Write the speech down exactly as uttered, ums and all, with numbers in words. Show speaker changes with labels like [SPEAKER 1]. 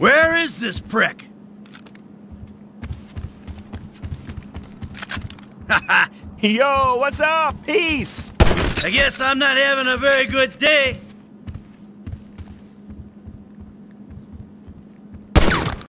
[SPEAKER 1] Where is this prick?
[SPEAKER 2] Yo, what's up? Peace!
[SPEAKER 1] I guess I'm not having a very good day.